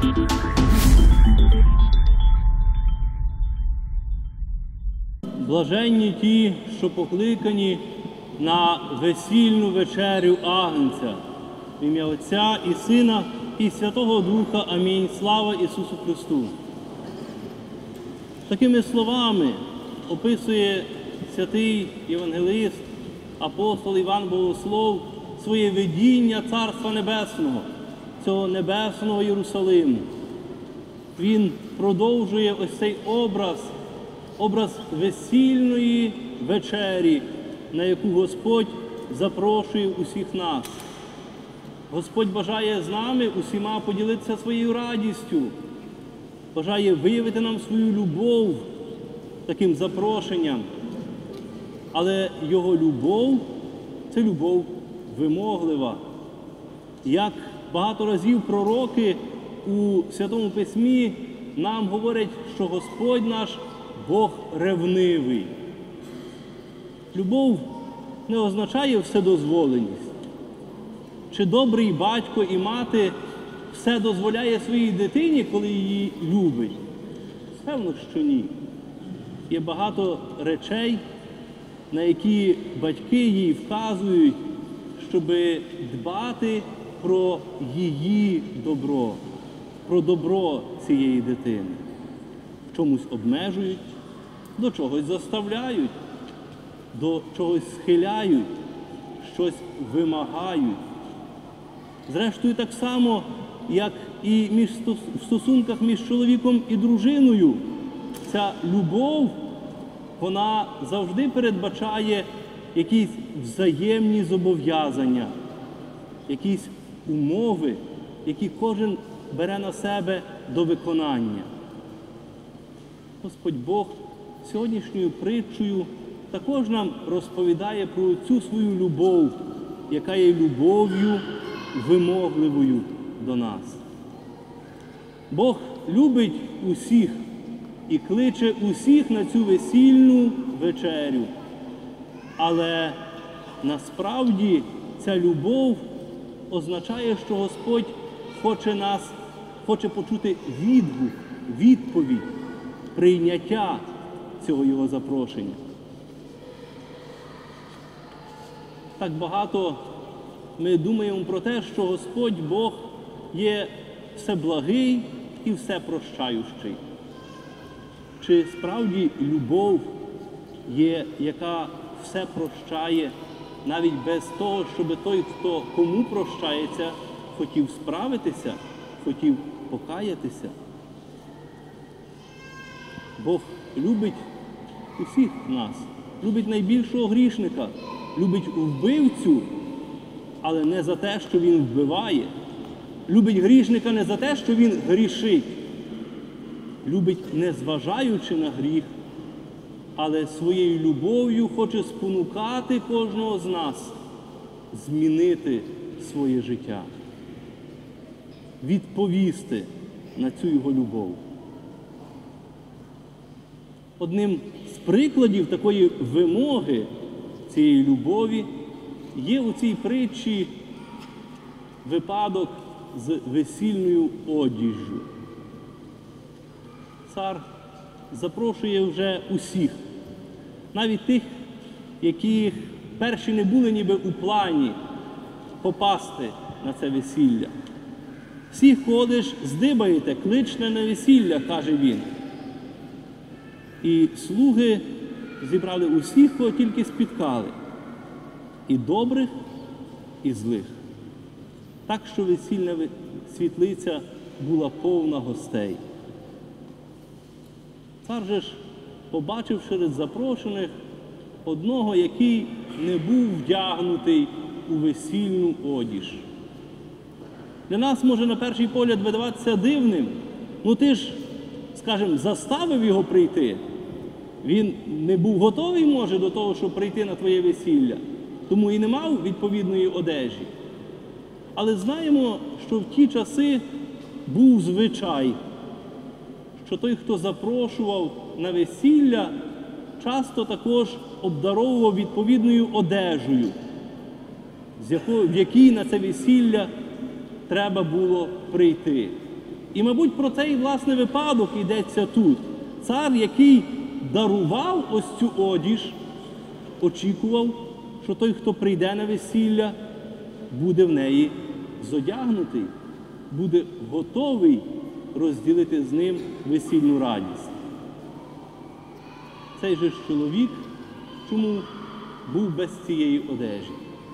Блаженні ті, що покликані на весільну вечерю Агнця. В ім'я Отця і Сина і Святого Духа. Амінь. Слава Ісусу Христу! Такими словами описує святий євангелист, апостол Іван Богослов своє видіння Царства Небесного, цього небесного Єрусалиму. Він продовжує ось цей образ весільної вечері, на яку Господь запрошує усіх нас. Господь бажає з нами усіма поділитися своєю радістю, бажає виявити нам свою любов таким запрошенням. Але Його любов – це любов вимоглива. Як багато разів пророки у Святому Письмі нам говорять, що Господь наш Бог ревнивий. Любов не означає вседозволеність. Чи добрий батько і мати все дозволяє своїй дитині, коли її любить? Певно, що ні. Є багато речей, на які батьки їй вказують, щоб дбати про її добро, про добро цієї дитини. В чомусь обмежують, до чогось заставляють, до чогось схиляють, щось вимагають. Зрештою, так само, як і в стосунках між чоловіком і дружиною, ця любов, вона завжди передбачає якісь взаємні зобов'язання, якісь умови, які кожен бере на себе до виконання. Господь Бог сьогоднішньою притчею також нам розповідає про цю свою любов, яка є любов'ю вимогливою до нас. Бог любить усіх і кличе усіх на цю весільну вечерю. Але насправді ця любов означає, що Господь хоче почути відгук, відповідь, прийняття цього Його запрошення. Так багато ми думаємо про те, що Господь Бог є всеблагий і всепрощаючий. Чи справді любов є, яка все прощає, навіть без того, щоб той, хто кому прощається, хотів справитися, хотів покаятися? Бог любить усіх нас, любить найбільшого грішника, любить вбивцю, але не за те, що він вбиває. Любить грішника не за те, що він грішить. Любить, не зважаючи на гріх, але своєю любов'ю хоче спонукати кожного з нас змінити своє життя, відповісти на цю Його любов. Одним з прикладів такої вимоги цієї любові є у цій притчі випадок з весільною одіжжю. Цар запрошує вже усіх, навіть тих, які перші не були ніби у плані попасти на це весілля. Всіх, кого лиш здибаєте, кличте на весілля, каже він. І слуги зібрали усіх, кого тільки спіткали. І добрих, і злих. Так, що весільна світлиця була повна гостей. Цар же ж побачив серед запрошених одного, який не був вдягнутий у весільну одіж. Для нас може на перший погляд видаватися дивним. Ну ти ж, скажімо, заставив його прийти. Він не був готовий, може, до того, щоб прийти на твоє весілля. Тому і не мав відповідної одежі. Але знаємо, що в ті часи був звичай, що той, хто запрошував на весілля, часто також обдаровував відповідною одежею, в якій на це весілля треба було прийти. І, мабуть, про цей, власне, випадок йдеться тут. Цар, який дарував ось цю одіж, очікував, що той, хто прийде на весілля, буде в неї зодягнутий, буде готовий розділити з ним весільну радість. Цей же ж чоловік чому був без цієї одежі?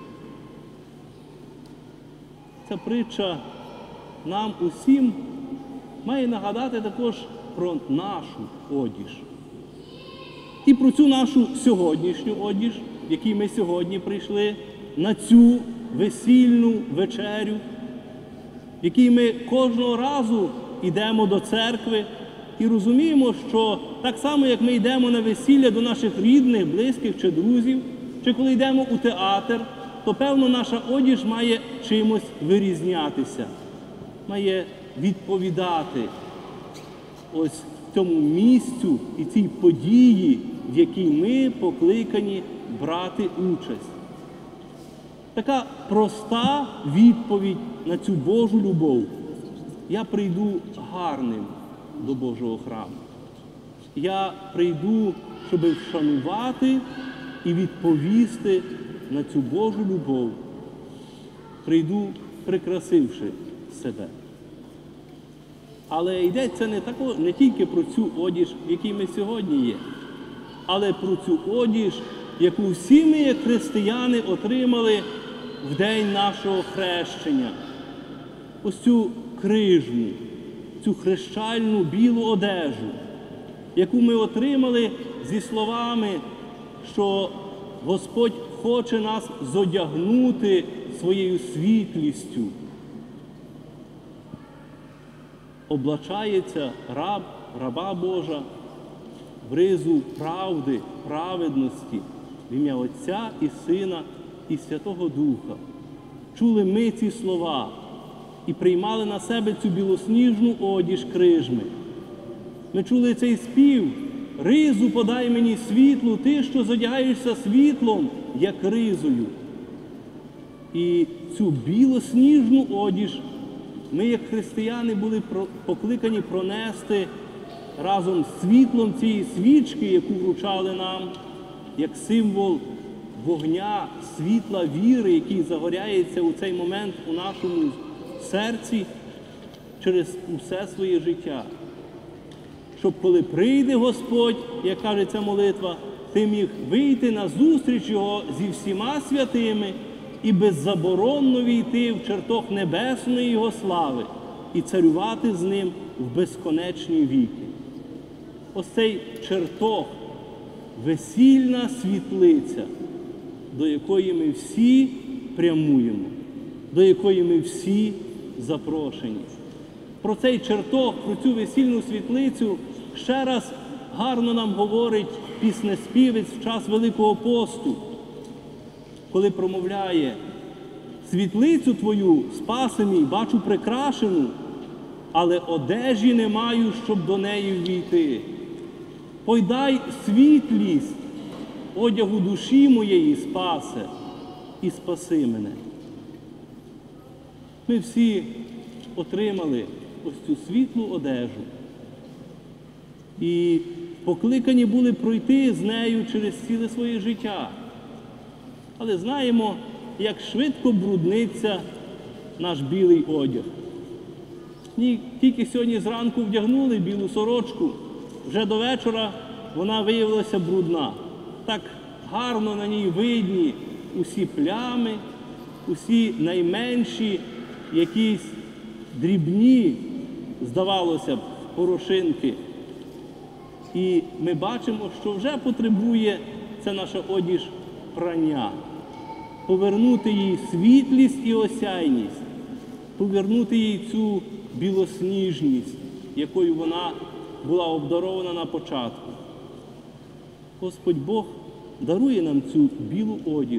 Ця притча нам усім має нагадати також про нашу одіж. І про цю нашу сьогоднішню одіж, в якій ми сьогодні прийшли, на цю весільну вечерю, в якій ми кожного разу йдемо до церкви і розуміємо, що так само, як ми йдемо на весілля до наших рідних, близьких чи друзів, чи коли йдемо у театр, то, певно, наша одіж має чимось вирізнятися, має відповідати ось цьому місцю і цій події, в якій ми покликані брати участь. Така проста відповідь на цю Божу любов. Я прийду гарним до Божого храму. Я прийду, щоб вшанувати і відповісти на цю Божу любов. Прийду, прикрасивши себе. Але йдеться не тільки про цю одіж, в якій ми сьогодні є, але про цю одіж, яку всі ми, як християни, отримали в день нашого хрещення. Ось цю крижну, цю хрещальну білу одежу, яку ми отримали зі словами, що Господь хоче нас зодягнути своєю світлістю. Облачається раба Божа в ризу правди, праведності, в ім'я Отця і Сина і Святого Духа. Чули ми ці слова і приймали на себе цю білосніжну одіж крижми. Ми чули цей спів: «Ризу подай мені світлу, ти, що зодягаєшся світлом, як ризою». І цю білосніжну одіж ми, як християни, були покликані пронести разом з світлом цієї свічки, яку вручали нам, як символ вогня, світла віри, який загоряється у цей момент у нашому серці через усе своє життя. Щоб коли прийде Господь, як каже ця молитва, ти міг вийти на зустріч Його зі всіма святими і беззаборонно війти в чертог небесної Його слави і царювати з Ним в безконечні віки. Ось цей чертог, весільна світлиця, до якої ми всі прямуємо, до якої ми всі запрошені. Про цей чертог, про цю весільну світлицю ще раз гарно нам говорить піснеспівець в час Великого посту, коли промовляє: «Світлицю твою, Спасе мій, бачу прикрашену, але одежі не маю, щоб до неї ввійти. Пойдай світлість одягу душі моєї, Спасе, і спаси мене». Ми всі отримали ось цю світлу одежу і покликані були пройти з нею через ціле своє життя. Але знаємо, як швидко брудниться наш білий одяг. Тільки сьогодні зранку вдягнули білу сорочку, вже до вечора вона виявилася брудна. Так гарно на ній видні усі плями, усі найменші якісь дрібні, здавалося б, порошинки. І ми бачимо, що вже потребує ця наша одіж прання. Повернути їй світлість і осяйність, повернути їй цю білосніжність, якою вона була обдарована на початку. Господь Бог дарує нам цю білу одіж,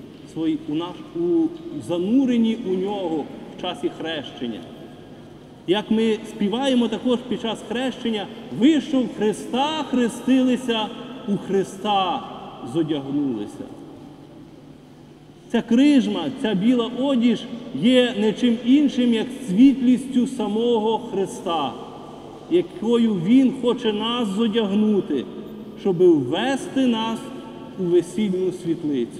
занурені у нього в часі хрещення. Як ми співаємо також під час хрещення: «Ви, що в Христа хрестилися, у Христа зодягнулися». Ця крижма, ця біла одіж є не чим іншим, як світлістю самого Христа, якою Він хоче нас зодягнути, щоб ввести нас у весільну світлицю.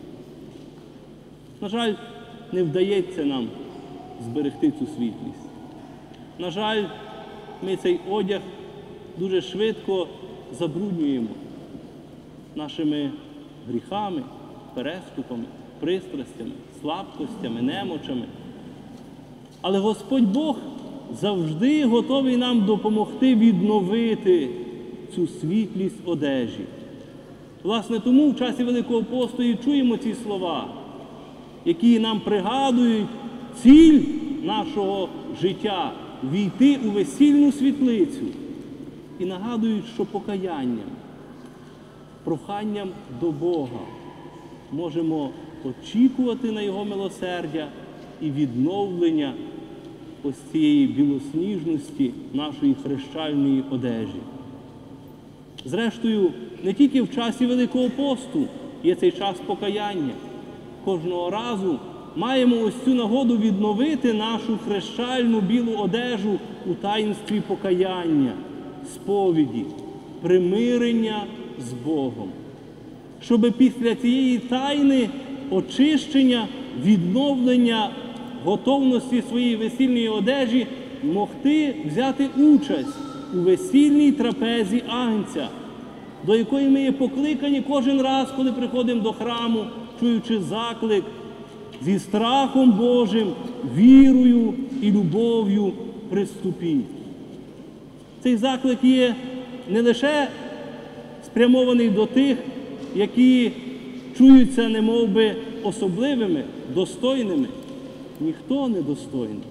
На жаль, не вдається нам зберегти цю світлість. На жаль, ми цей одяг дуже швидко забруднюємо нашими гріхами, переступами, пристрастями, слабкостями, немочами. Але Господь Бог завжди готовий нам допомогти відновити цю світлість одежі. Власне, тому в часі Великого посту і чуємо ці слова, які нам пригадують ціль нашого життя – війти у весільну світлицю. І нагадують, що покаянням, проханням до Бога можемо очікувати на Його милосердя і відновлення ось цієї білосніжності нашої хрещальної одежі. Зрештою, не тільки в часі Великого посту є цей час покаяння. Кожного разу маємо ось цю нагоду відновити нашу хрещальну білу одежу у таїнстві покаяння, сповіді, примирення з Богом. Щоб після цієї тайни очищення, відновлення готовності своєї весільної одежі могти взяти участь у весільній трапезі Агнця, до якої ми є покликані кожен раз, коли приходимо до храму, чуючи заклик зі страхом Божим, вірою і любов'ю приступіть. Цей заклик є не лише спрямований до тих, які чуються немовби особливими, достойними. Ніхто не достойний.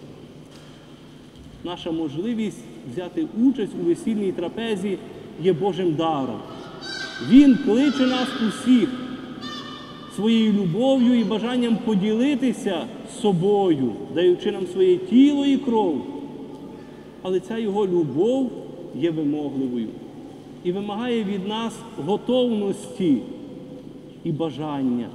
Наша можливість взяти участь у весільній трапезі є Божим даром. Він кличе нас усіх своєю любов'ю і бажанням поділитися з собою, даючи нам своє тіло і кров. Але ця Його любов є вимогливою і вимагає від нас готовності і бажання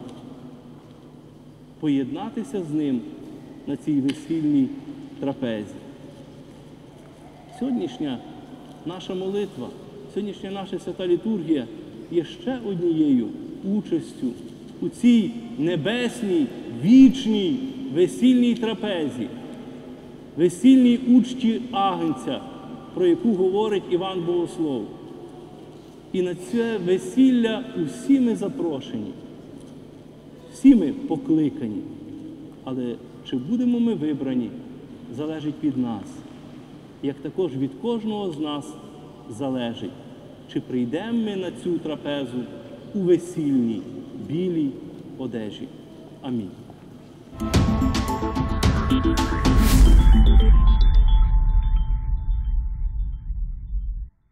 поєднатися з Ним на цій весільній трапезі. Сьогоднішня наша молитва, сьогоднішня наша свята літургія є ще однією участю у цій небесній, вічній весільній трапезі, весільній учті Агнця, про яку говорить Іван Богослов. І на це весілля усі ми запрошені, всі ми покликані. Але чи будемо ми вибрані, залежить від нас, як також від кожного з нас залежить, чи прийдемо ми на цю трапезу у весільній білій одежі. Амінь.